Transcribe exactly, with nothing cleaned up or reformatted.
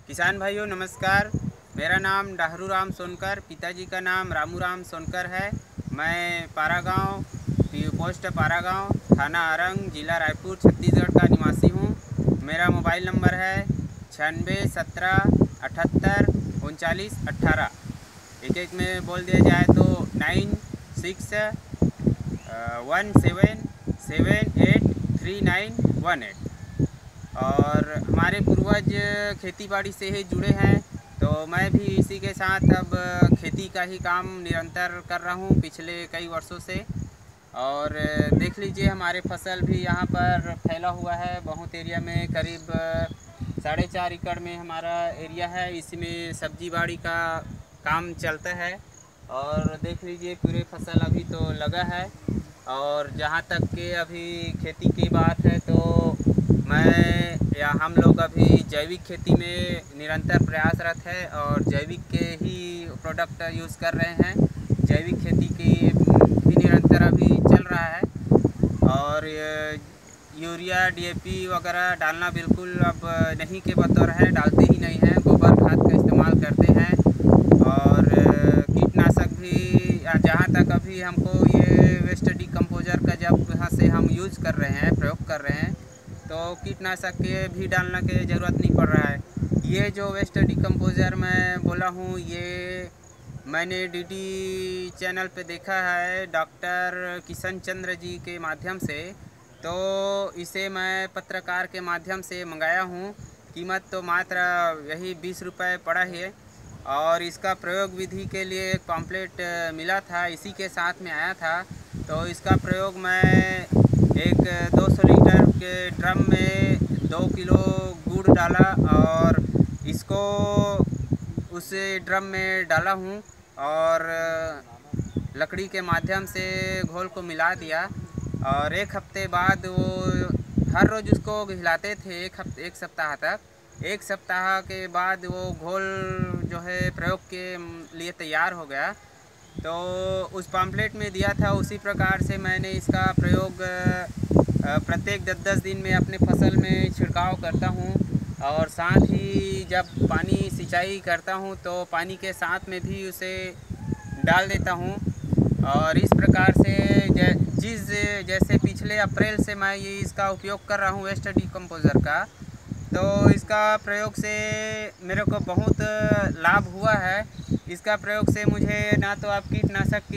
किसान भाइयों नमस्कार। मेरा नाम डाहरू राम सोनकर, पिताजी का नाम रामू राम सोनकर है। मैं पारा गाँव, पोस्ट पारा गाँव, थाना आरंग, जिला रायपुर, छत्तीसगढ़ का निवासी हूँ। मेरा मोबाइल नंबर है छियानवे सत्रह अठहत्तर उनचालीस अट्ठारह। एक एक में बोल दिया जाए तो nine six one seven seven eight three nine one eight. और हमारे पूर्वज खेती बाड़ी से ही जुड़े हैं, तो मैं भी इसी के साथ अब खेती का ही काम निरंतर कर रहा हूँ पिछले कई वर्षों से। और देख लीजिए हमारे फसल भी यहाँ पर फैला हुआ है बहुत एरिया में, करीब साढ़े चार एकड़ में हमारा एरिया है। इसमें सब्जी बाड़ी का काम चलता है और देख लीजिए पूरे फसल अभी तो लगा है। और जहाँ तक के अभी खेती की बात है तो मैं या हम लोग अभी जैविक खेती में निरंतर प्रयासरत है और जैविक के ही प्रोडक्ट यूज़ कर रहे हैं। जैविक खेती की भी निरंतर अभी चल रहा है और यूरिया डीएपी वगैरह डालना बिल्कुल अब नहीं के बतौर है, डालते ही नहीं हैं। गोबर खाद का इस्तेमाल करते हैं और कीटनाशक भी जहाँ तक अभी हमको ये वेस्ट डिकम्पोजर का जब यहाँ से हम यूज़ कर रहे हैं, प्रयोग कर रहे हैं, तो कीटनाशक के भी डालने की ज़रूरत नहीं पड़ रहा है। ये जो वेस्ट डिकम्पोजर मैं बोला हूँ, ये मैंने डीडी चैनल पे देखा है डॉक्टर किशन चंद्र जी के माध्यम से। तो इसे मैं पत्रकार के माध्यम से मंगाया हूँ। कीमत तो मात्र यही बीस रुपये पड़ा है और इसका प्रयोग विधि के लिए एक पम्पलेट मिला था, इसी के साथ में आया था। तो इसका प्रयोग मैं एक दो सौ लीटर के ड्रम में दो किलो गुड़ डाला और इसको उस ड्रम में डाला हूँ और लकड़ी के माध्यम से घोल को मिला दिया। और एक हफ्ते बाद वो हर रोज़ उसको हिलाते थे, एक हफ्ते एक सप्ताह तक। एक सप्ताह के बाद वो घोल जो है प्रयोग के लिए तैयार हो गया। तो उस पम्पलेट में दिया था उसी प्रकार से मैंने इसका प्रयोग प्रत्येक दस दस दिन में अपने फसल में छिड़काव करता हूँ और साथ ही जब पानी सिंचाई करता हूँ तो पानी के साथ में भी उसे डाल देता हूँ। और इस प्रकार से जिस जैसे पिछले अप्रैल से मैं ये इसका उपयोग कर रहा हूँ वेस्ट डिकम्पोजर का, तो इसका प्रयोग से मेरे को बहुत लाभ हुआ है। इसका प्रयोग से मुझे ना तो आप कीटनाशक